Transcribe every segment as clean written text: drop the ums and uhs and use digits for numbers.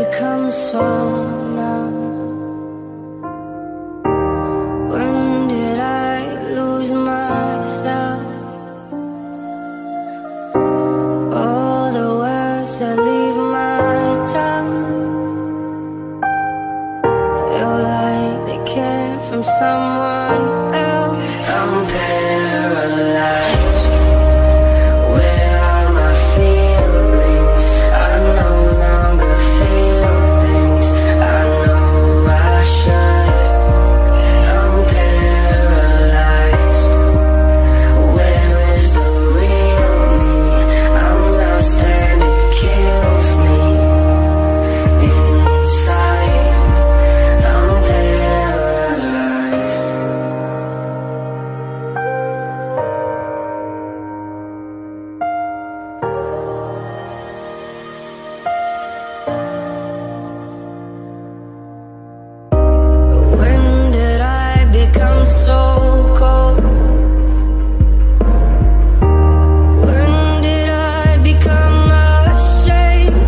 become so numb? When did I lose myself? All the words that leave my tongue feel like they came from someone else. I'm paralyzed. Where are my feelings? I no longer feel things I know I should. I'm paralyzed. Where is the real me? I'm lost and it kills me inside. I'm paralyzed. When did I become so cold? When did I become ashamed?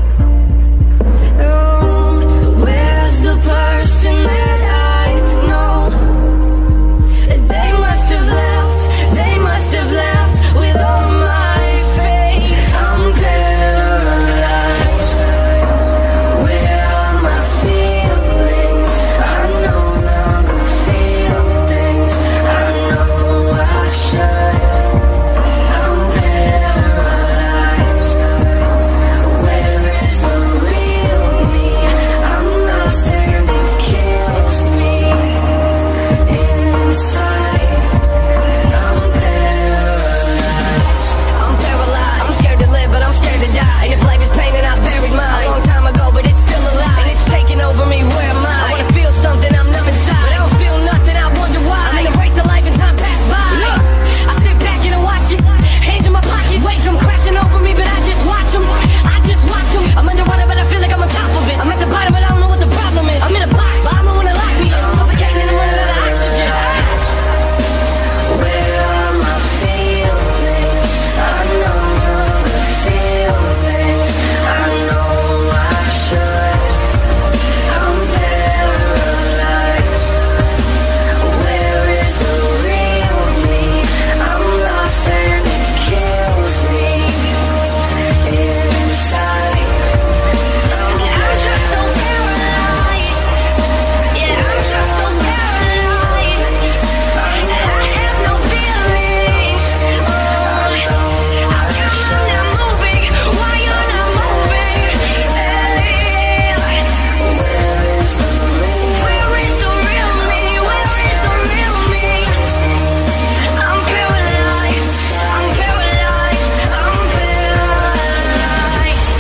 Oh, where's the person that I know? They must have left, they must have left with all my faith. I'm paralyzed. Where are my feelings? I no longer feel things I know I should. I'm paralyzed. Where is the real me? I'm lost and it kills me inside. I'm paralyzed. I'm paralyzed. I'm scared to live, but I'm scared to die. And if life is pain, then I buried mine a long time ago, but it's still alive. And it's taking over me. Where am I? I wanna feel something, I'm numb inside, but I don't feel nothing. I wonder why. I'm in a race of life and time pass by. Look, I sit back and I watch it. Hands in my pockets, waves come crashing over me, but I just watch them. I just watch them. I'm underwater, but I feel like I'm on top of it. I'm at the bottom, but I don't know what the problem is. I'm in a box, but I don't wanna lock me in. Suffocating and I'm running out of oxygen. Where are my feelings? I no longer feel things I know I should. I'm paralyzed. Where is the real me? I'm lost and it kills me inside. I'm just so paralyzed. Yeah, I'm just so paralyzed. And I have no feelings. How come I'm not moving? Why you're not moving? Where is the real me? Where is the real me? I'm paralyzed. I'm paralyzed. I'm paralyzed.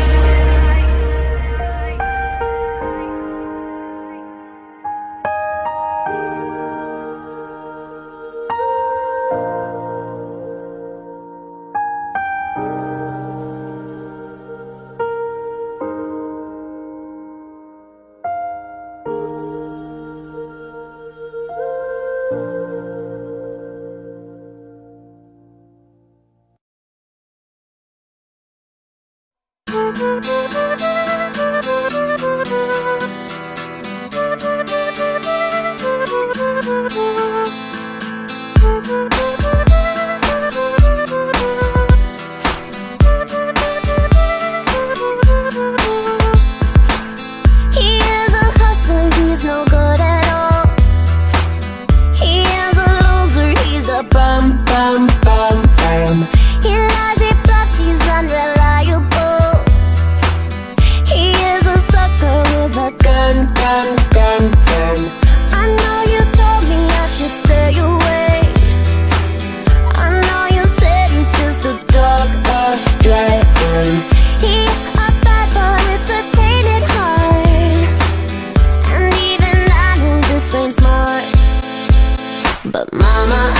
He is a hustler, he's no good at all. He is a loser, he's a bum, bum, bum, bum. He lies, he bluffs, he's unreliable. He is a sucker with a gun, gun, gun, gun. I know you told me I should stay away. I know you said he's just a dog astray. He's a bad boy with a tainted heart. And even I know this ain't smart. But mama,